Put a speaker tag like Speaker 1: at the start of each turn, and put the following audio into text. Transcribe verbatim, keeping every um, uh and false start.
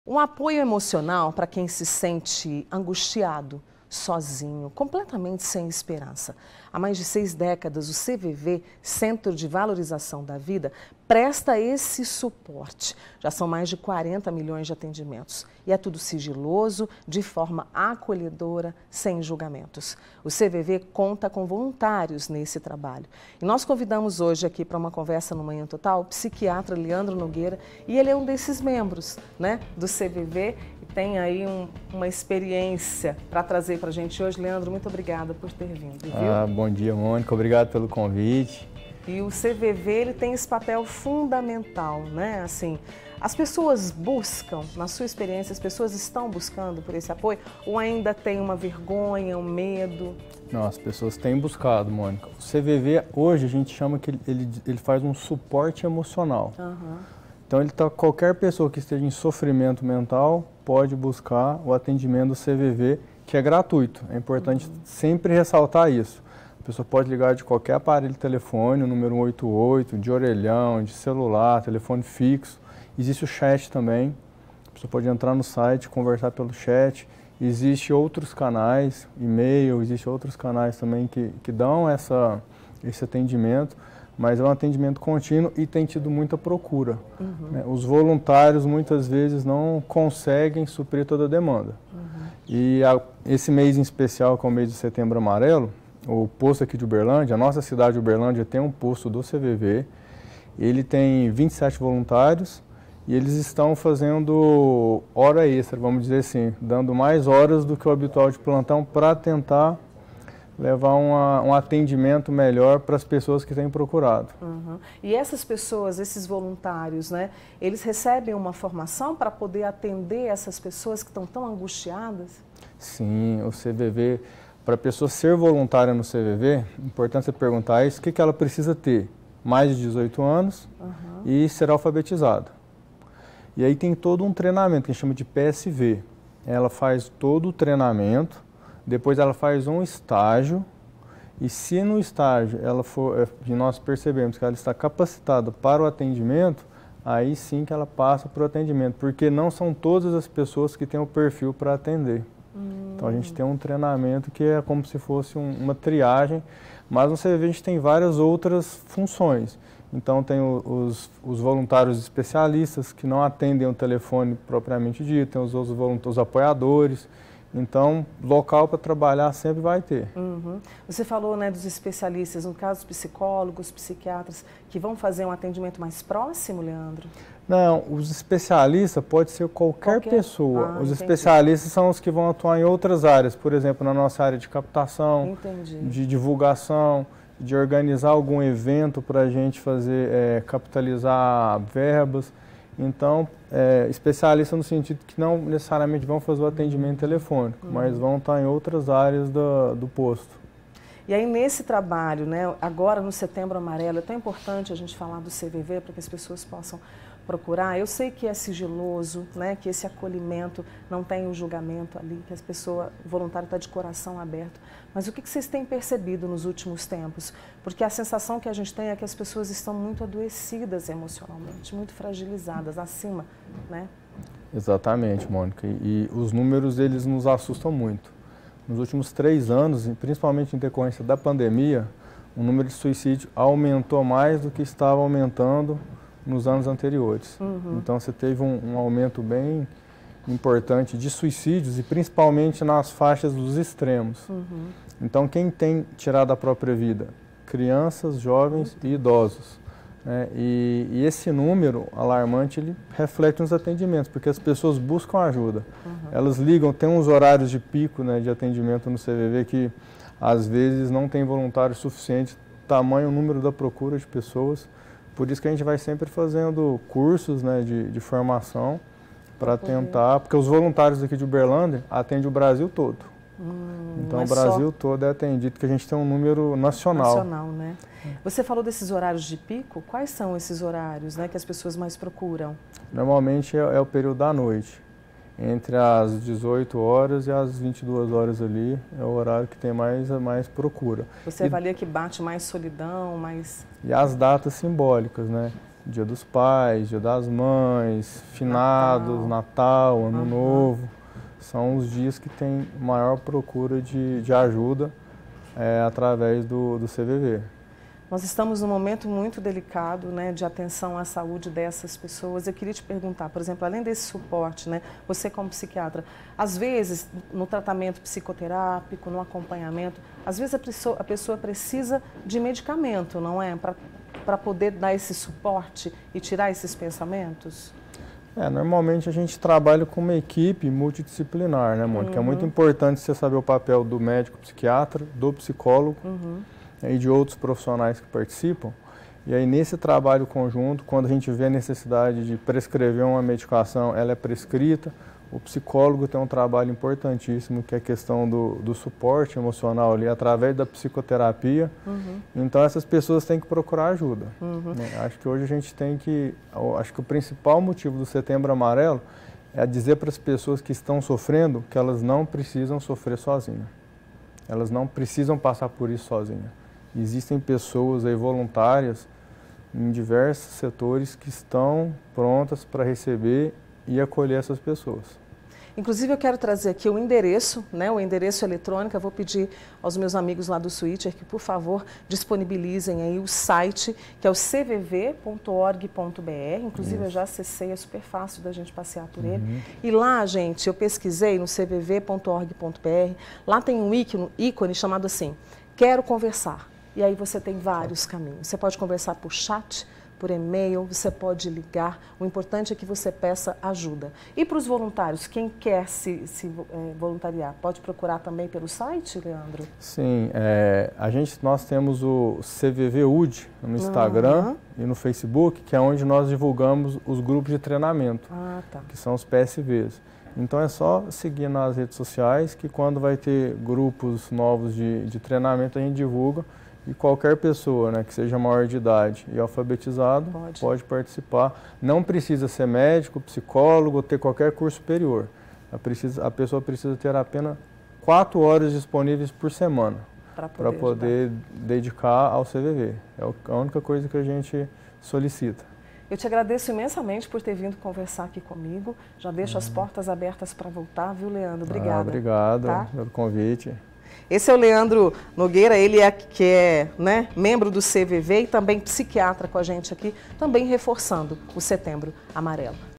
Speaker 1: Um apoio emocional para quem se sente angustiado, sozinho, completamente sem esperança. Há mais de seis décadas, o C V V, Centro de Valorização da Vida, presta esse suporte. Já são mais de quarenta milhões de atendimentos. E é tudo sigiloso, de forma acolhedora, sem julgamentos. O C V V conta com voluntários nesse trabalho. E nós convidamos hoje aqui para uma conversa no Manhã Total o psiquiatra Leandro Nogueira, e ele é um desses membros, né, do C V V e tem aí um, uma experiência para trazer para a gente hoje. Leandro, muito obrigada por ter vindo, viu?
Speaker 2: Ah, bom dia, Mônica. Obrigado pelo convite.
Speaker 1: E o C V V, ele tem esse papel fundamental, né? Assim, as pessoas buscam, na sua experiência, as pessoas estão buscando por esse apoio ou ainda tem uma vergonha, um medo?
Speaker 2: Não, as pessoas têm buscado, Mônica. O C V V, hoje, a gente chama que ele, ele, ele faz um suporte emocional.
Speaker 1: Uhum.
Speaker 2: Então, ele tá, qualquer pessoa que esteja em sofrimento mental pode buscar o atendimento do C V V, que é gratuito. É importante uhum. sempre ressaltar isso. A pessoa pode ligar de qualquer aparelho de telefone, o número um oito oito, de orelhão, de celular, telefone fixo. Existe o chat também. A pessoa pode entrar no site, conversar pelo chat. Existem outros canais, e-mail, existem outros canais também que, que dão essa, esse atendimento, mas é um atendimento contínuo e tem tido muita procura. Uhum. Né? Os voluntários muitas vezes não conseguem suprir toda a demanda. Uhum. E a, esse mês em especial, que é o mês de Setembro Amarelo, o posto aqui de Uberlândia, a nossa cidade de Uberlândia tem um posto do C V V, ele tem vinte e sete voluntários e eles estão fazendo hora extra, vamos dizer assim, dando mais horas do que o habitual de plantão para tentar levar uma, um atendimento melhor para as pessoas que têm procurado.
Speaker 1: Uhum. E essas pessoas, esses voluntários, né, eles recebem uma formação para poder atender essas pessoas que estão tão angustiadas?
Speaker 2: Sim, o C V V... Para a pessoa ser voluntária no C V V, é importante você perguntar isso, o que, que ela precisa ter? Mais de dezoito anos uhum. e ser alfabetizada. E aí tem todo um treinamento que a gente chama de P S V. Ela faz todo o treinamento, depois ela faz um estágio, e se no estágio ela for, e nós percebemos que ela está capacitada para o atendimento, aí sim que ela passa para o atendimento, porque não são todas as pessoas que têm o perfil para atender. Hum. Então a gente tem um treinamento que é como se fosse um, uma triagem, mas no C V V a gente tem várias outras funções. Então tem o, os, os voluntários especialistas que não atendem o telefone propriamente dito, tem os outros voluntários, os apoiadores. Então, local para trabalhar sempre vai ter.
Speaker 1: Uhum. Você falou, né, dos especialistas, no caso, psicólogos, psiquiatras, que vão fazer um atendimento mais próximo, Leandro?
Speaker 2: Não, os especialistas pode ser qualquer, qualquer? pessoa. Ah, os entendi. especialistas são os que vão atuar em outras áreas, por exemplo, na nossa área de captação, entendi. de divulgação, de organizar algum evento para a gente fazer, é, capitalizar verbas. Então, é, especialistas no sentido que não necessariamente vão fazer o atendimento telefônico, uhum. mas vão estar em outras áreas do, do posto.
Speaker 1: E aí, nesse trabalho, né, agora no Setembro Amarelo, é tão importante a gente falar do C V V para que as pessoas possam procurar. Eu sei que é sigiloso, né, que esse acolhimento não tem o julgamento ali, que as pessoas, o voluntário está de coração aberto. Mas o que vocês têm percebido nos últimos tempos? Porque a sensação que a gente tem é que as pessoas estão muito adoecidas emocionalmente, muito fragilizadas, acima, né?
Speaker 2: Exatamente, Mônica. E, e os números, eles nos assustam muito. Nos últimos três anos, principalmente em decorrência da pandemia, o número de suicídio aumentou mais do que estava aumentando nos anos anteriores. Uhum. Então, você teve um, um aumento bem importante de suicídios e principalmente nas faixas dos extremos. Uhum. Então, quem tem tirado a própria vida? Crianças, jovens e idosos. Né? E, e esse número alarmante, ele reflete nos atendimentos, porque as pessoas buscam ajuda. Uhum. Elas ligam, tem uns horários de pico, né, de atendimento no C V V que às vezes não tem voluntário suficiente, tamanho o número da procura de pessoas. Por isso que a gente vai sempre fazendo cursos, né, de, de formação para tentar, porque os voluntários aqui de Uberlândia atendem o Brasil todo. Hum, então o Brasil só... todo é atendido, que a gente tem um número nacional.
Speaker 1: Nacional, né? Você falou desses horários de pico, quais são esses horários, né, que as pessoas mais procuram?
Speaker 2: Normalmente é, é o período da noite, entre as dezoito horas e as vinte e duas horas ali, é o horário que tem mais, mais procura.
Speaker 1: Você
Speaker 2: e,
Speaker 1: avalia que bate mais solidão, mais...
Speaker 2: E as datas simbólicas, né? Dia dos Pais, Dia das Mães, Finados, Natal, Natal Ano uhum. Novo. São os dias que tem maior procura de, de ajuda é, através do, do C V V.
Speaker 1: Nós estamos num momento muito delicado, né, de atenção à saúde dessas pessoas. Eu queria te perguntar, por exemplo, além desse suporte, né, você como psiquiatra, às vezes no tratamento psicoterápico, no acompanhamento, às vezes a pessoa, a pessoa precisa de medicamento, não é? Para poder dar esse suporte e tirar esses pensamentos?
Speaker 2: É, normalmente a gente trabalha com uma equipe multidisciplinar, né, Mônica? Uhum. É muito importante você saber o papel do médico psiquiatra, do psicólogo, uhum. e de outros profissionais que participam. E aí, nesse trabalho conjunto, quando a gente vê a necessidade de prescrever uma medicação, ela é prescrita. O psicólogo tem um trabalho importantíssimo, que é a questão do, do suporte emocional ali, através da psicoterapia. Uhum. Então, essas pessoas têm que procurar ajuda. Uhum. Né? Acho que hoje a gente tem que... Acho que o principal motivo do Setembro Amarelo é dizer para as pessoas que estão sofrendo que elas não precisam sofrer sozinhas. Elas não precisam passar por isso sozinhas. Existem pessoas aí voluntárias em diversos setores que estão prontas para receber e acolher essas pessoas.
Speaker 1: Inclusive, eu quero trazer aqui o endereço, né, o endereço eletrônico. Eu vou pedir aos meus amigos lá do Switcher que, por favor, disponibilizem aí o site, que é o c v v ponto org ponto b r. Inclusive, Isso. eu já acessei, é super fácil da gente passear por ele. Uhum. E lá, gente, eu pesquisei no c v v ponto org ponto b r. Lá tem um ícone, ícone chamado assim, Quero Conversar. E aí você tem vários caminhos. Você pode conversar por chat, por e-mail, você pode ligar. O importante é que você peça ajuda. E para os voluntários, quem quer se, se é, voluntariar, pode procurar também pelo site, Leandro?
Speaker 2: Sim, é, a gente, nós temos o C V V U D no Instagram uhum. e no Facebook, que é onde nós divulgamos os grupos de treinamento, ah, tá. que são os P S Vs. Então é só seguir nas redes sociais, que quando vai ter grupos novos de, de treinamento, a gente divulga. E qualquer pessoa, né, que seja maior de idade e alfabetizado pode. pode participar. Não precisa ser médico, psicólogo, ter qualquer curso superior. A, precisa, a pessoa precisa ter apenas quatro horas disponíveis por semana para poder, poder dedicar ao C V V. É a única coisa que a gente solicita.
Speaker 1: Eu te agradeço imensamente por ter vindo conversar aqui comigo. Já deixo uhum. as portas abertas para voltar, viu, Leandro? Obrigada.
Speaker 2: Ah, obrigado tá? pelo convite.
Speaker 1: Esse é o Leandro Nogueira, ele é que é né, membro do C V V e também psiquiatra com a gente aqui, também reforçando o Setembro Amarelo.